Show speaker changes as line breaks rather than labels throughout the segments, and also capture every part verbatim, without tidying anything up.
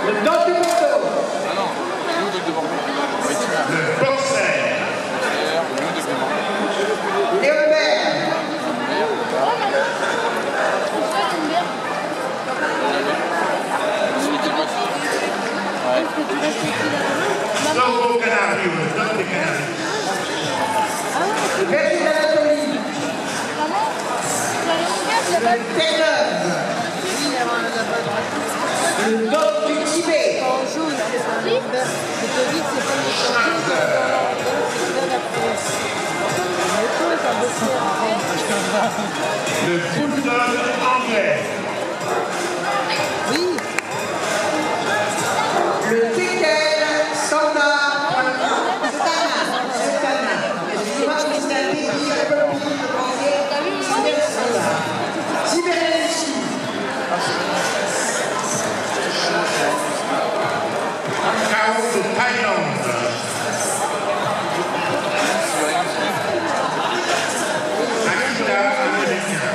Le Don de Bordeaux.
Ah non, le loup de Bordeaux.
Le Boxer.
Le loup de Bordeaux.
Léonbert.
Logo Canario, le Don de Canaries.
Le Berger d'Anatolie. Le Terre-Neuve. Le Don du Tibet.
En jaune, c'est un Lambert. Le Covid, c'est pas le
Schneider. Le Bulldog anglais.
Oui.
Le Tekel Standard. Stana. Stana. Excusez-moi, mais c'est un pays un peu plus français. Cybernétique.
Macao de Thaïlande. Akita américain.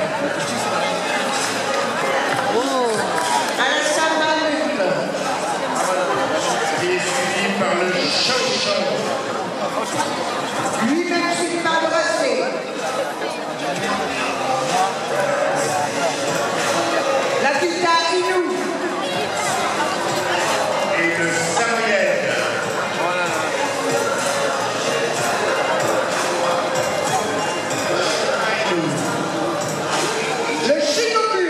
Alassane Mahmoud.
Qui est suivi par le Chow Chow.
Lui-même suivi par le Racé. La Vita Inou.
Et le Samoyed.
Le Shikoku.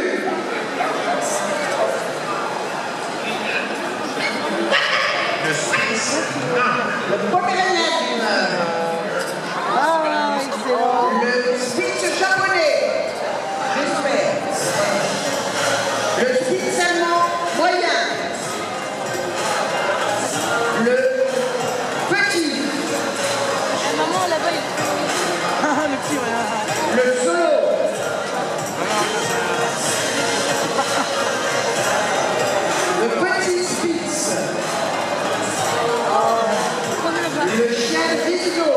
Le Sphinx nain.
Le Poméranian.
Ah, excellent.
Le Spitz japonais. J'espère. Le Spitz allemand moyen. Le petit.
La maman, là-bas, il... Ah, le petit, ouais.
Le solo. Le petit Spitz. Le chien Visigo.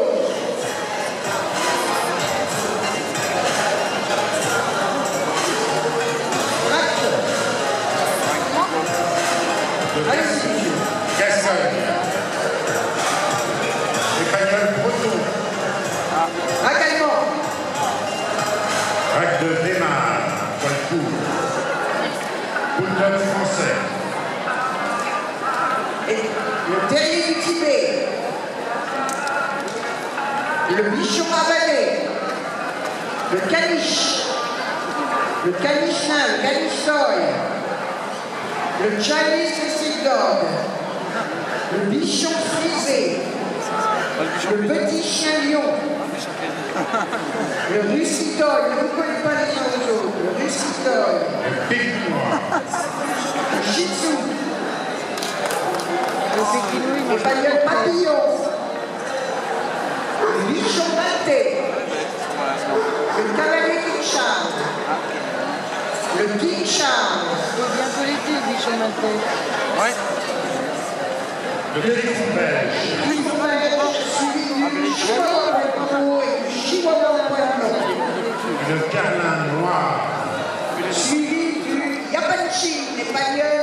Allez-y.
Gascogne. Espagnol breton.
Racallement.
Rack de Weimar. Poil court. Bulldog français.
Et le terrier du Tibet. Le bichon avalé. Le caniche. Le caniche nain, le caniche soy. Le Chinese Street Dog. Le bichon frisé. Le petit chien lion. Le russitoy. Ne vous connaissez pas les uns aux autres. Le russitoy.
Le Pékinois.
Le shih tzu.
Le pékinois, il
Le
mange
bagnole papillon. Le bichon pâté. Le cavalier King Charles. Le King Charles.
Il est bientôt l'été, le bichon maltais.
Ouais.
Le Griffon belge.
Le fromage suivi du chihuahua poids et du chihuahua poil blanc.
Le Carlin noir.
Suivi du Yapanchi, espagnol